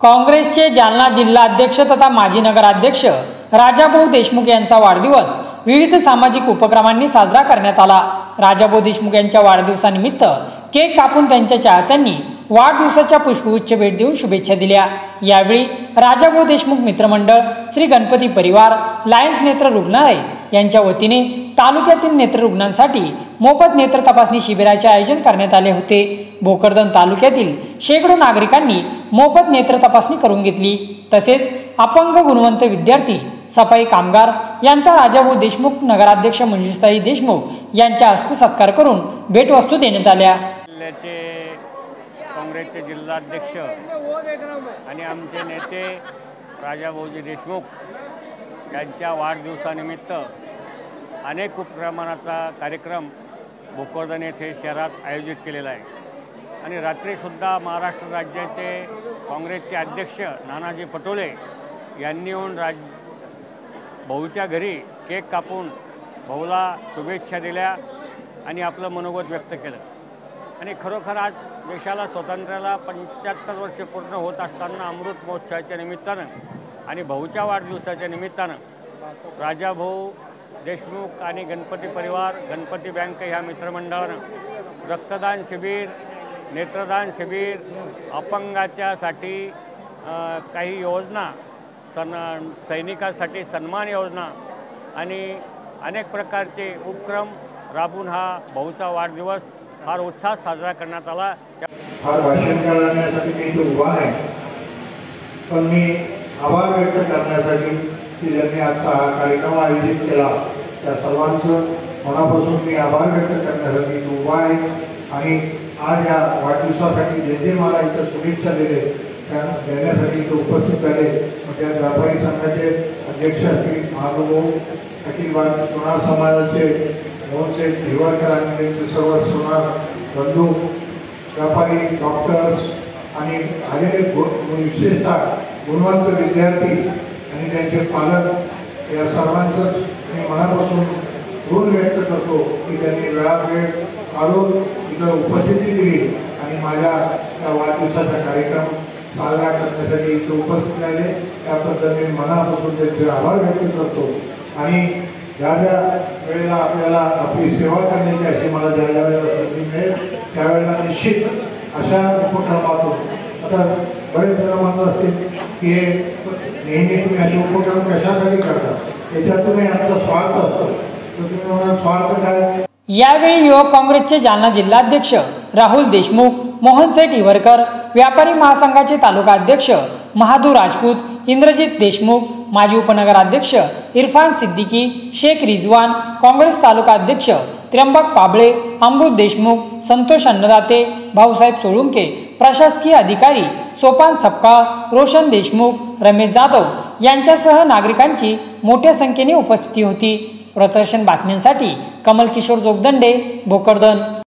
काँग्रेसचे जालना जिल्हा अध्यक्ष तथा माजी नगराध्यक्ष राजाभाऊ देशमुख यांचा वाढदिवस विविध सामाजिक उपक्रमांनी साजरा करण्यात आला। राजाभाऊ देशमुख यांच्या वाढदिवसानिमित्त केक कापून त्यांच्या चाहत्यांनी वाढदिवसाच्या पुष्पगुच्छ भेट देऊन शुभेच्छा दिल्या। यावेळी राजाभाऊ देशमुख मित्रमंडळ, श्री गणपती परिवार, लायन्स नेत्र रुग्णालय यांच्या वतीने तालुक्यातील नेत्र रुग्णांसाठी मोफत नेत्र तपासणी शिबिराचे आयोजन करण्यात आले होते। भोकरदन तालुक्यातील शेकडो नागरिकांनी मोफत नेत्र तपासणी करून घेतली। तसेच अपंग गुणवंत विद्यार्थी, सफाई कामगार यांचा राजाभाऊ देशमुख नगराध्यक्ष मंजुषाताई देशमुख यांच्या हस्ते सत्कार करून भेटवस्तू देण्यात आल्या। काँग्रेसचे जिल्हाध्यक्ष आणि आमचे नेते राजाभाऊजी देशमुख यांच्या वाढदिवसानिमित्त अनेक उपक्रमांचा कार्यक्रम भोकरदन येथे शहरात आयोजित केलेला आहे आणि रात्रीसुद्धा महाराष्ट्र राज्याचे काँग्रेसचे अध्यक्ष नानाजी पटोले यांनी येऊन भाऊच्या घरी केक कापून भाऊला शुभेच्छा दिल्या आणि आपलं मनोगत व्यक्त केलं। आणि खरोखर आज देशाला स्वातंत्र्याला 75 वर्ष पूर्ण होत असताना अमृत महोत्सवाच्या निमित्तानं आणि भाऊच्या वाढदिवसाच्या निमित्तानं राजाभाऊ देशमुख आणि गणपती परिवार, गणपती बँक ह्या मित्रमंडळानं रक्तदान शिबिर, नेत्रदान शिबिर, अपंगाच्यासाठी काही योजना, सैनिकांसाठी सन्मान योजना आणि अनेक प्रकारचे उपक्रम राबवून हा भाऊचा वाढदिवस फार उत्साहात साजरा करण्यात आला। फार भाषण करण्यासाठी मी इथे उभा आहे, पण मी आभार व्यक्त करण्यासाठी की ज्यांनी आजचा हा कार्यक्रम आयोजित केला त्या सर्वांचं मनापासून मी आभार व्यक्त करण्यासाठी उभा आहे। आणि आज या वाढदिवसासाठी जे जे मला इथं शुभेच्छा दिले त्या देण्यासाठी इथं उपस्थित झाले त्या व्यापारी संघाचे अध्यक्ष असतील महानुभाऊ, अखिल भारतीय सोनार समाजाचे मोहनसेठ भिवारकर आणि त्यांचे सर्व सोनार बंधू, व्यापारी, डॉक्टर्स आणि आलेले विशेषतः गुणवंत विद्यार्थी आणि त्यांचे पालक या सर्वांचंच मी मनापासून ऋण व्यक्त करतो की त्यांनी वेळावेळ काढून इथं उपस्थिती दिली आणि माझ्या त्या वाढदिवसाचा कार्यक्रम साजरा करण्यासाठी इथं उपस्थित राहिले। त्याबद्दल मी मनापासून त्यांचे आभार व्यक्त करतो। आणि ज्या ज्या वेळेला आपल्याला आपली सेवा करण्याची अशी मला ज्या ज्या वेळेला संधी मिळेल त्यावेळेला निश्चित अशा उपक्रमातून, आता बरेच जण म्हणत असतील की हे नेहमी तुम्ही असे उपक्रम कशासाठी करता, त्याच्यातूनही आमचा स्वार्थ असतो, तर तुम्ही म्हणा स्वार्थ काय। यावेळी युवक काँग्रेसचे जालना जिल्हाध्यक्ष राहुल देशमुख, मोहनसेठ हिवरकर, व्यापारी महासंघाचे तालुका अध्यक्ष महादू राजपूत, इंद्रजित देशमुख, माजी उपनगराध्यक्ष इरफान सिद्दीकी, शेख रिजवान, काँग्रेस तालुका अध्यक्ष त्र्यंबक पाबळे, अमृत देशमुख, संतोष अन्नदाते, भाऊसाहेब सोळुंके, प्रशासकीय अधिकारी सोपान सपकाळ, रोशन देशमुख, रमेश जाधव यांच्यासह नागरिकांची मोठ्या संख्येने उपस्थिती होती। प्रदर्शन बातम्यांसाठी कमल किशोर जोगदंडे, भोकरदन।